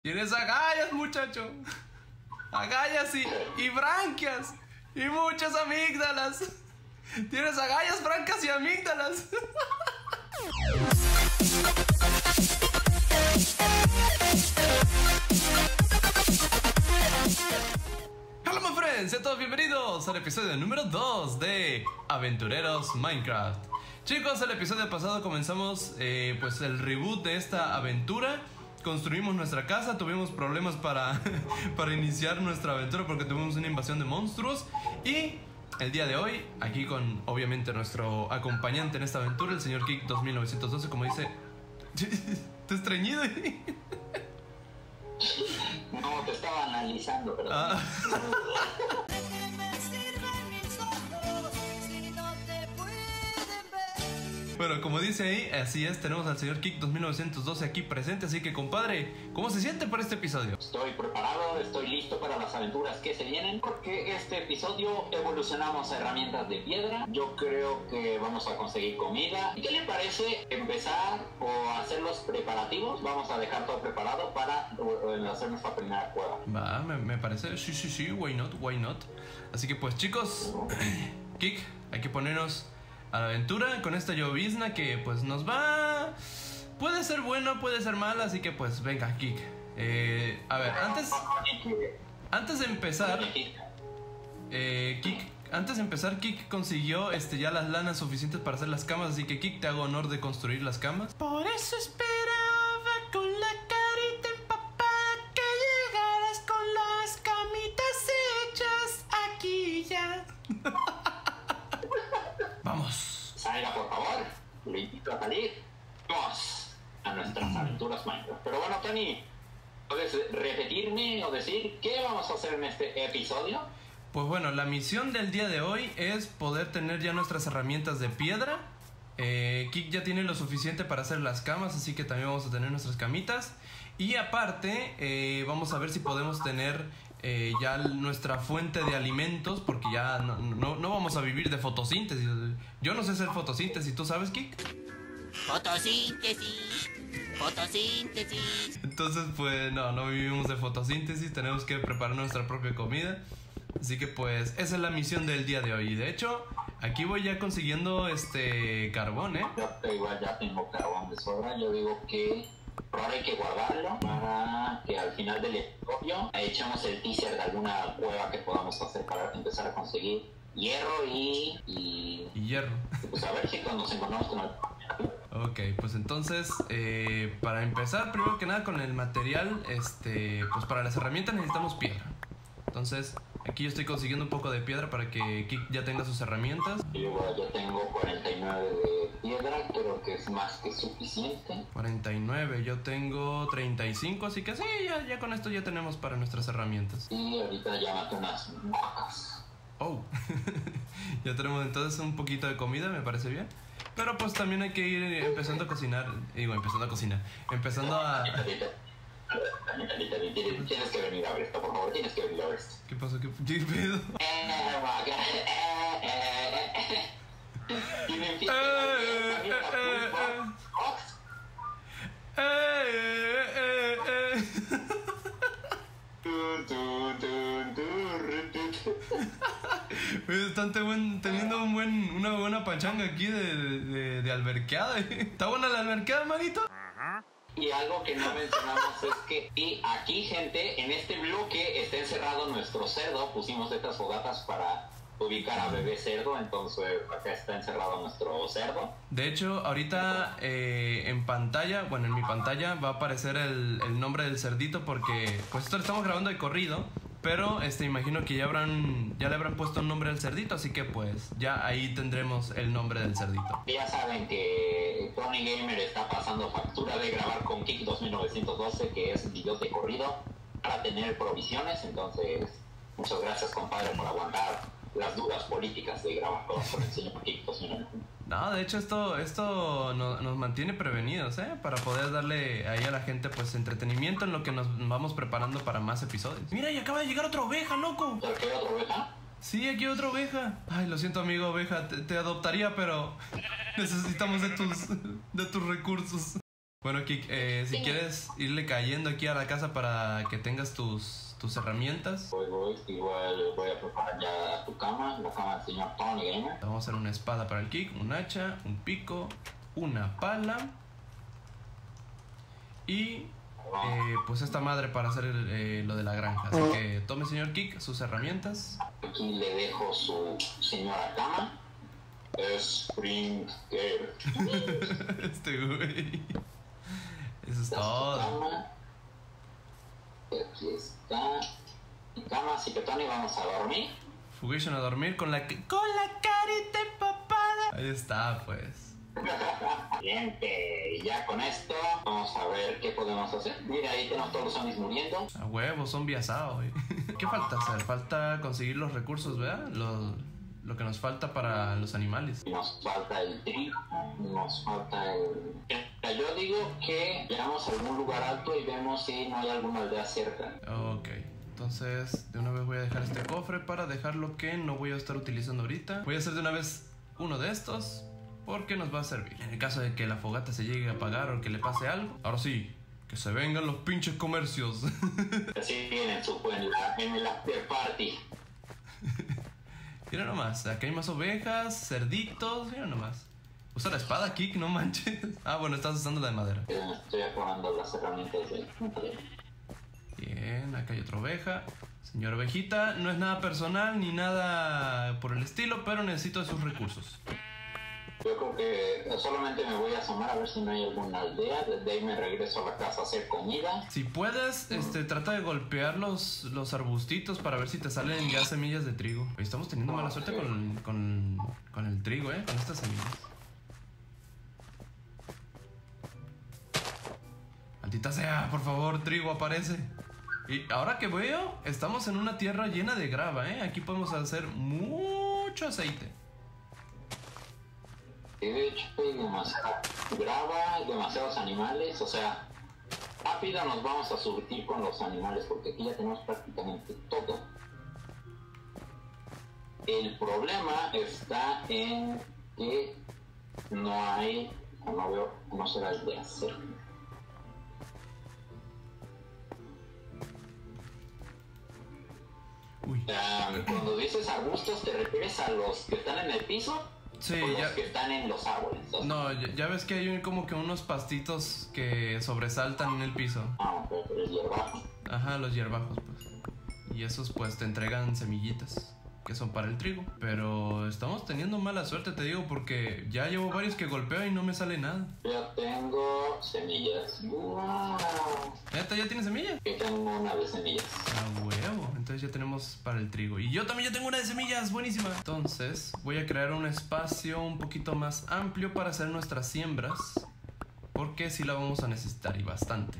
Tienes agallas, muchacho. Agallas y branquias. Y muchas amígdalas. Tienes agallas, brancas y amígdalas. Hola, my friends, sean todos bienvenidos al episodio número 2 de Aventureros Minecraft. Chicos, el episodio pasado comenzamos pues el reboot de esta aventura. Construimos nuestra casa, tuvimos problemas para iniciar nuestra aventura porque tuvimos una invasión de monstruos. Y el día de hoy, aquí con obviamente nuestro acompañante en esta aventura, el señor Kik 2912, como dice. ¿Te estreñido? No, te estaba analizando, perdón. Bueno, como dice ahí, así es, tenemos al señor Kik 2912 aquí presente. Así que, compadre, ¿cómo se siente para este episodio? Estoy preparado, estoy listo para las aventuras que se vienen, porque este episodio evolucionamos a herramientas de piedra. Yo creo que vamos a conseguir comida. ¿Y qué le parece empezar o hacer los preparativos? Vamos a dejar todo preparado para hacer nuestra primera cueva. Va, me parece, sí, why not. Así que pues, chicos, Kik, hay que ponernos a la aventura con esta llovizna que pues nos va... Puede ser bueno, puede ser mal, así que pues venga, Kik. A ver, antes de empezar, Kik consiguió ya las lanas suficientes para hacer las camas, así que Kik, te hago honor de construir las camas. Por eso esperaba con la carita empapada que llegaras con las camitas hechas aquí ya. Vamos. Salga, por favor. Le invito a salir. Vamos a nuestras aventuras Minecraft. Pero bueno, Tony, ¿puedes repetirme o decir qué vamos a hacer en este episodio? Pues bueno, la misión del día de hoy es poder tener ya nuestras herramientas de piedra. Kik ya tiene lo suficiente para hacer las camas, así que también vamos a tener nuestras camitas. Y aparte, vamos a ver si podemos tener ya nuestra fuente de alimentos, porque ya no vamos a vivir de fotosíntesis. Yo no sé hacer fotosíntesis, ¿tú sabes, Kik? Fotosíntesis. Entonces, pues no vivimos de fotosíntesis, tenemos que preparar nuestra propia comida. Así que pues esa es la misión del día de hoy. De hecho, aquí voy ya consiguiendo carbón, Yo igual ya tengo carbón de sobra. Yo digo que ahora hay que guardarlo para que al final del episodio echemos el teaser de alguna cueva que podamos hacer para empezar a conseguir hierro y hierro. Pues a ver si cuando nos encontramos con el... Ok, pues entonces, para empezar, primero que nada con el material, pues para las herramientas necesitamos piedra. Entonces, aquí yo estoy consiguiendo un poco de piedra para que Kik ya tenga sus herramientas. Yo tengo 49 de piedra, creo que es más que suficiente. 49, yo tengo 35, así que sí, ya con esto ya tenemos para nuestras herramientas. Y ahorita ya maté unas vacas. Oh, ya tenemos entonces un poquito de comida, me parece bien. Pero pues también hay que ir empezando a cocinar. Empezando a... Tienes que venir a ver esto, por favor, tienes que venir a ver esto. ¿Qué pasó? ¿Qué pedo? Están teniendo una buena pachanga aquí de alberqueada. ¿Está buena la alberqueada, manito? Y algo que no mencionamos es que aquí, gente, en este bloque está encerrado nuestro cerdo. Pusimos estas fogatas para ubicar a bebé cerdo, entonces acá está encerrado nuestro cerdo. De hecho, ahorita en pantalla, bueno, en mi pantalla va a aparecer el nombre del cerdito porque pues esto lo estamos grabando de corrido. Pero imagino que ya le habrán puesto un nombre al cerdito, así que pues ya ahí tendremos el nombre del cerdito. Ya saben que Tony Gamer está pasando factura de grabar con Kik 2912, que es videos de corrido, para tener provisiones. Entonces, muchas gracias, compadre, por aguantar las duras políticas de grabar con el señor Kik 2912. No, de hecho esto nos mantiene prevenidos, para poder darle ahí a la gente pues entretenimiento en lo que nos vamos preparando para más episodios. Mira, y acaba de llegar otra oveja, loco. ¿Aquí hay otra oveja? Sí, aquí hay otra oveja. Ay, lo siento, amigo oveja, te adoptaría, pero necesitamos de tus recursos. Bueno, Kik, si quieres irle cayendo aquí a la casa para que tengas tus herramientas. Voy, igual voy a preparar ya tu cama, la cama del señor Tony Gamer. Vamos a hacer una espada para el Kik, un hacha, un pico, una pala y pues esta madre para hacer lo de la granja. Así que tome, señor Kik, sus herramientas. Aquí le dejo su señora cama. Springer. Este güey. Eso es Su todo. cama. Aquí está mi cama, así que Tony, vamos a dormir. Fugation a dormir con la carita empapada. Ahí está, pues. Bien, ya con esto vamos a ver qué podemos hacer. Mira, ahí tenemos todos los zombies muriendo. A huevo, zombie asado, güey. ¿Qué falta hacer? Falta conseguir los recursos, ¿verdad? Lo que nos falta para los animales. Nos falta el trigo, nos falta el... Yo digo que llegamos a algún lugar alto y vemos si no hay alguna aldea cerca. Ok, entonces de una vez voy a dejar este cofre para dejar lo que no voy a estar utilizando ahorita. Voy a hacer de una vez uno de estos porque nos va a servir en el caso de que la fogata se llegue a apagar o que le pase algo. Ahora sí, que se vengan los pinches comercios. Así viene en el after party. Mira nomás, acá hay más ovejas, cerditos, mira nomás. Usa la espada, Kik, no manches. Ah, bueno, estás usando la de madera. Estoy acabando las herramientas de... Bien, acá hay otra oveja. Señora ovejita, no es nada personal ni nada por el estilo, pero necesito de sus recursos. Yo creo que solamente me voy a asomar a ver si no hay alguna aldea. Desde ahí me regreso a la casa a hacer comida. Si puedes, trata de golpear los arbustitos para ver si te salen ya semillas de trigo. Estamos teniendo mala suerte con el trigo, con estas semillas. Maldita sea, por favor, trigo, aparece. Y ahora que veo, estamos en una tierra llena de grava, Aquí podemos hacer mucho aceite. De hecho, hay demasiada grava, hay demasiados animales, o sea, rápido nos vamos a surtir con los animales porque aquí ya tenemos prácticamente todo. El problema está en que no hay, no veo, no será el de hacer. Uy. Cuando dices arbustos, ¿te refieres a los que están en el piso? Sí, o los ya. que están en los árboles. No, ya ves que hay como que unos pastitos que sobresaltan en el piso. Ah, pero el hierbajo. Ajá, los hierbajos, pues. Y esos pues te entregan semillitas que son para el trigo. Pero estamos teniendo mala suerte, te digo, porque ya llevo varios que golpeo y no me sale nada. Yo tengo semillas. ¡Wow! ¿Ya tienes semillas? Yo tengo una de semillas. A huevo, entonces ya tenemos para el trigo. Y yo también ya tengo una de semillas, buenísima. Entonces voy a crear un espacio un poquito más amplio para hacer nuestras siembras, porque sí la vamos a necesitar y bastante.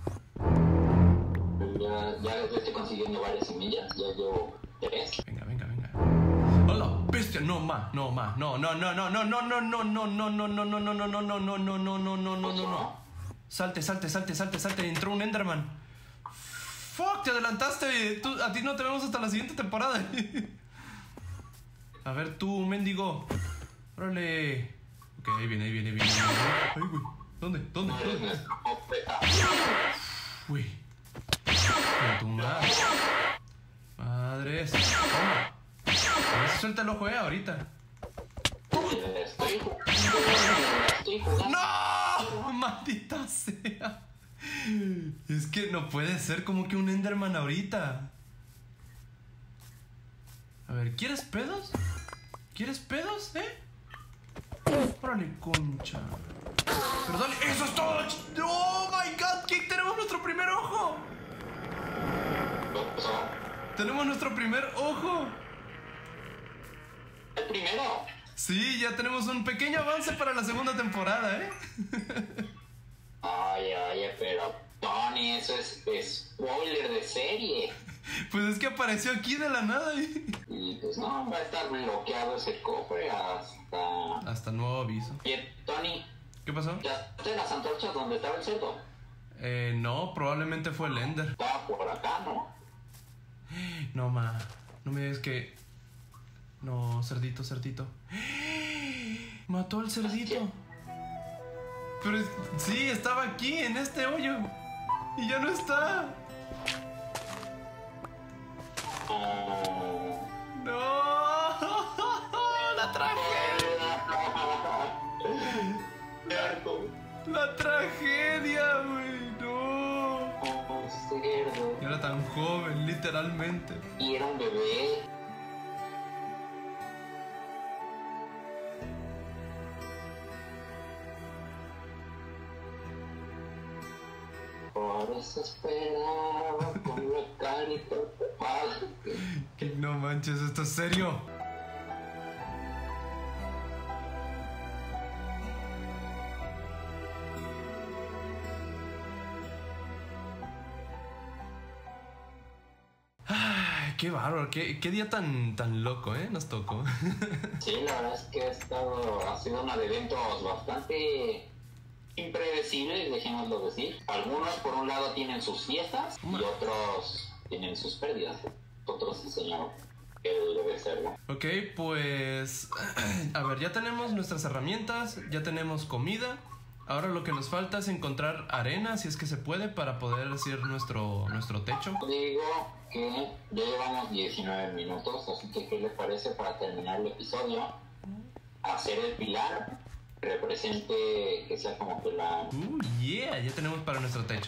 Ya estoy consiguiendo varias semillas, ya llevo 3. Venga. ¡Hola, bestia! No, no. Salte. Entró un Enderman. Fuck, te adelantaste. A ti no te vemos hasta la siguiente temporada. A ver, tú, mendigo. Órale. Ok, ahí viene. Ay, güey. ¿Dónde? Uy. Con tu madre. Madres. Toma. A ver si suelta el ojo, ahorita. Estoy jugando. ¡No! ¡Maldita sea! Es que no puede ser como que un Enderman ahorita. A ver, ¿quieres pedos? Órale, concha. Pero dale, ¡eso es todo! ¡Oh, my God! Kik, tenemos nuestro primer ojo. Tenemos nuestro primer ojo. El primero. Sí, ya tenemos un pequeño avance para la segunda temporada, Oye, pero Tony, eso es spoiler de serie. Pues es que apareció aquí de la nada, Y pues no, va a estar bloqueado ese cofre hasta nuevo aviso. Oye, Tony. ¿Qué pasó? ¿Ya te las antorchas donde estaba el cerdo? No, probablemente fue el Ender. Estaba por acá, ¿no? No, no me digas que... No, cerdito. Mató al cerdito. Pero sí, estaba aquí, en este hoyo. Y ya no está. No. La tragedia. La tragedia, güey. No. Cerdo. Y era tan joven, literalmente. Y era un bebé. Por eso esperaba con mecánico. Que no manches, esto es serio. Ay, qué bárbaro, qué día tan loco, nos tocó. Sí, la verdad es que ha sido una de eventos bastante impredecibles, dejémoslo decir. Algunos por un lado tienen sus fiestas y otros tienen sus pérdidas. Otros sí, señor, que debe serlo. Ok, pues a ver, ya tenemos nuestras herramientas, ya tenemos comida. Ahora lo que nos falta es encontrar arena, si es que se puede, para poder hacer nuestro techo. Digo que ya llevamos 19 minutos, así que ¿qué le parece para terminar el episodio? Hacer el pilar que represente, que sea como que la... Yeah, ya tenemos para nuestro techo.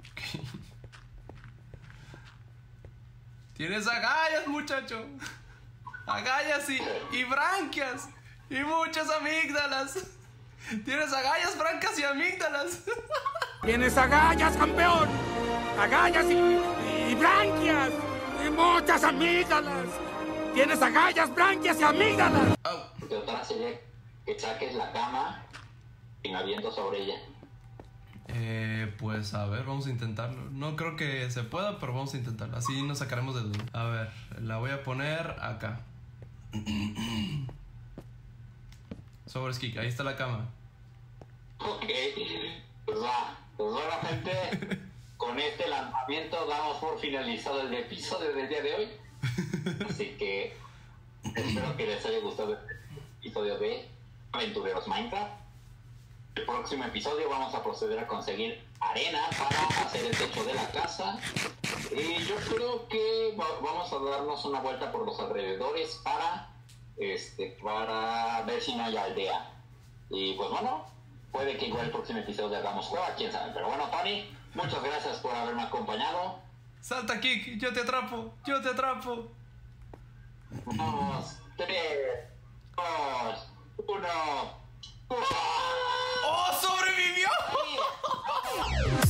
Tienes agallas, muchacho. Agallas y branquias. Y muchas amígdalas. Tienes agallas, brancas y amígdalas. Tienes agallas, campeón. Agallas y branquias. Y muchas amígdalas. Tienes agallas, branquias y amígdalas. De otra sería que saques la cama y me aviento sobre ella. Pues a ver, vamos a intentarlo. No creo que se pueda, pero vamos a intentarlo. Así nos sacaremos de duda. A ver, la voy a poner acá. Sobres, Kik, ahí está la cama. Ok, pues bueno, gente, con este lanzamiento damos por finalizado el episodio del día de hoy. Así que espero que les haya gustado este episodio de Aventureros Minecraft. El próximo episodio vamos a proceder a conseguir arena para hacer el techo de la casa. Y yo creo que vamos a darnos una vuelta por los alrededores para ver si no hay aldea. Y pues bueno, puede que igual el próximo episodio hagamos cueva, quién sabe. Pero bueno, Tony, muchas gracias por haberme acompañado. Salta, Kik, yo te atrapo, yo te atrapo. 2, 3, 2, 1. ¡Oh, sobrevivió!